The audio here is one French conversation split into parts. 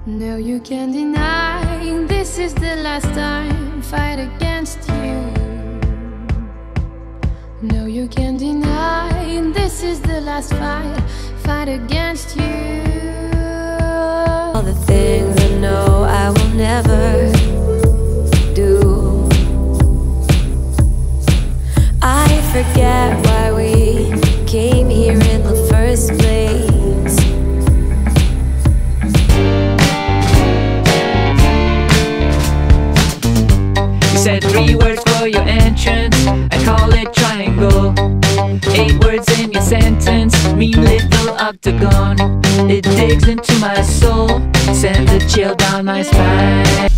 No, you can't deny this is the last time fight against you. No, you can't deny this is the last fight against you. All the things I know I will never do. I forget why we came here in the first place. Said 3 words for your entrance, I call it triangle. 8 words in your sentence, mean little octagon. It digs into my soul, sends a chill down my spine.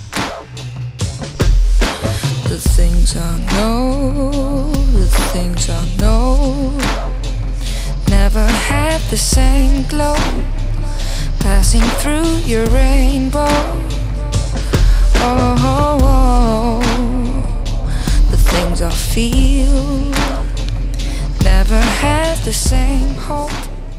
The things I know, the things I know, never had the same glow, passing through your rainbow. Oh, oh, the things I feel never had the same hope.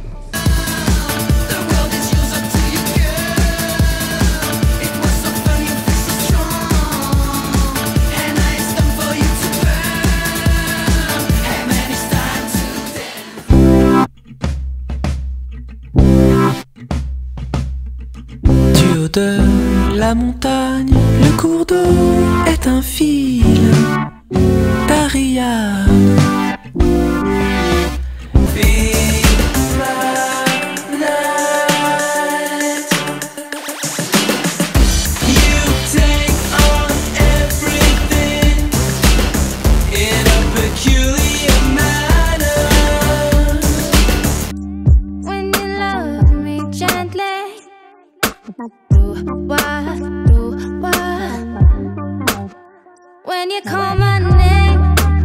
The world is yours up to you, girl. It was so fun, you feel so strong, and now it's time for you to burn. Hey man, it's time to dance. Du haut de la montagne, le cours d'eau est un fil d'Ariane. When you call my name.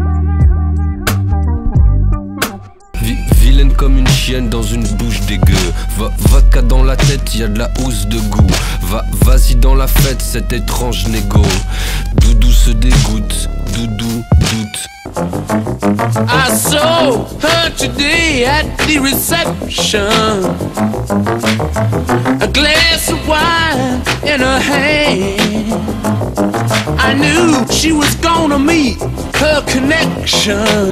Vilaine comme une chienne dans une bouche dégueu. Vodka dans la tête, y'a de la housse de goût. Vas-y dans la fête, cet étrange négo. Doudou se dégoûte, Doudou doute. I saw her today at the reception, a glass of wine in her hand. I knew she was gonna meet her connection.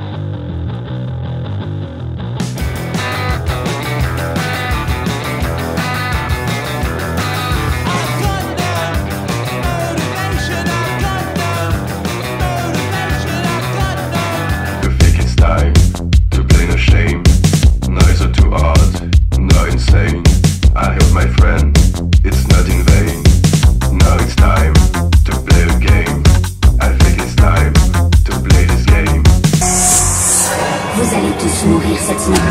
Vous allez tous mourir cette nuit.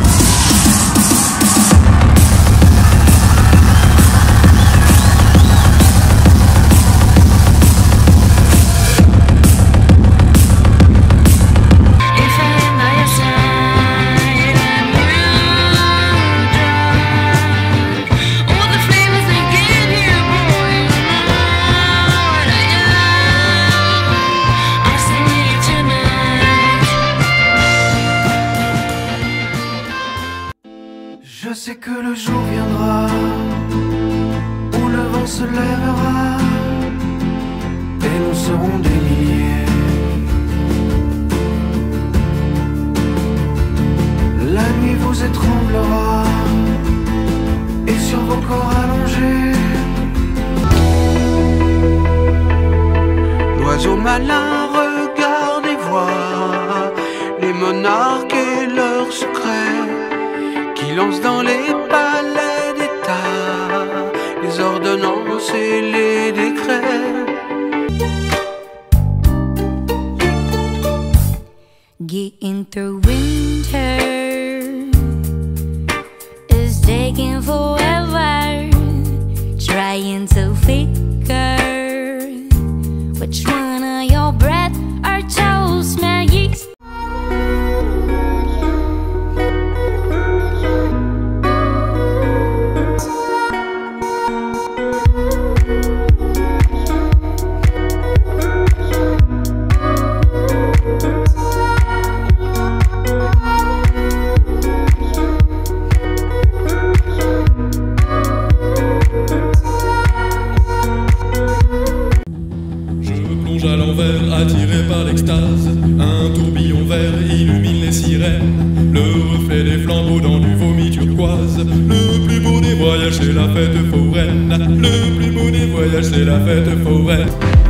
Je sais que le jour viendra où le vent se lèvera et nous serons des milliers. La nuit vous étranglera et sur vos corps allongés, l'oiseau malin regarde et voit les monarques et leurs secrets, qui lance dans les palais d'État les ordonnances et les décrets. Getting through winter is taking forever, trying to figure which one of your breath or toes smell yeast. l'extase. Un tourbillon vert illumine les sirènes, le reflet des flambeaux dans du vomi turquoise. Le plus beau des voyages c'est la fête foraine. Le plus beau des voyages c'est la fête foraine.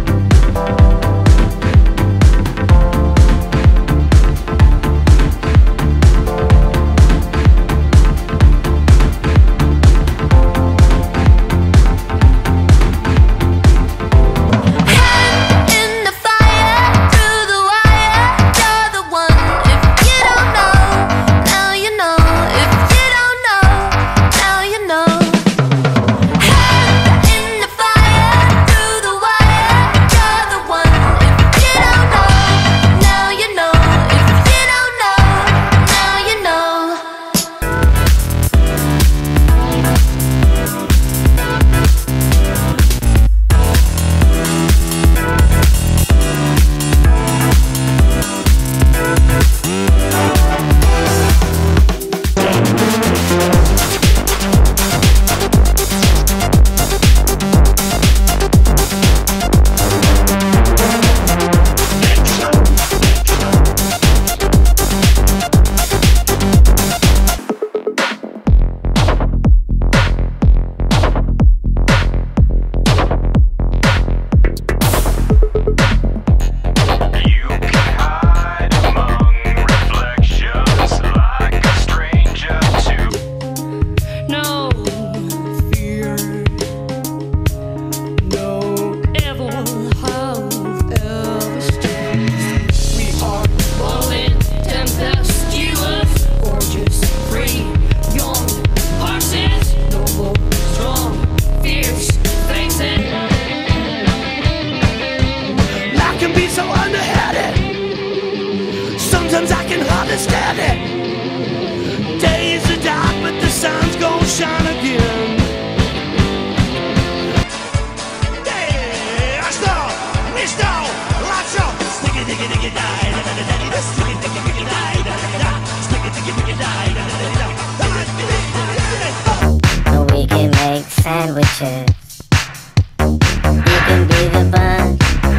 Sometimes I can hardly stand it. Days are dark, but the sun's gonna shine again. Hey, I stop, we stop, lots of sticky, diggy, diggy, die, da, da, da, da, da, sticky, diggy, diggy, die, da, da, da, da, sticky, diggy, diggy, die, da, da, da, da, da. We can make sandwiches. You can be the bun,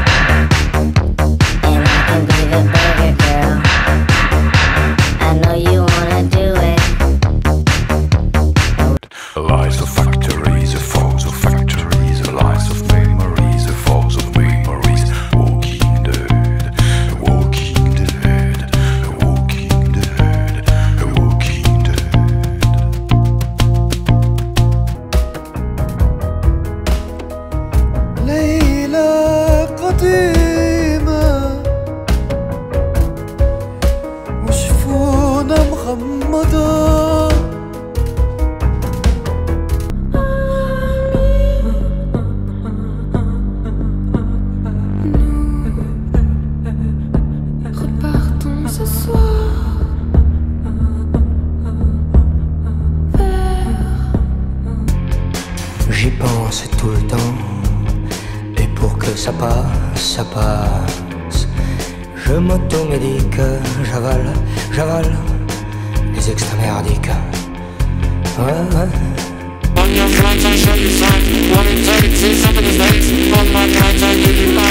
and I can be the burger girl. I know you wanna do it. Lies of factories, the falls of factories, the lies of memories, the falls of memories. Walking dead, walking dead, walking dead, walking dead. ليلة قديمة وشفونا مغمضة. Repartons ce soir J'y pense tout le temps, et pour que ça passe, ça passe. Je m'automédique, j'avale, j'avale les extra merdiques. Ouais, ouais. On your flights, I show you signs. What it takes is something to states. On my nights, I give you life.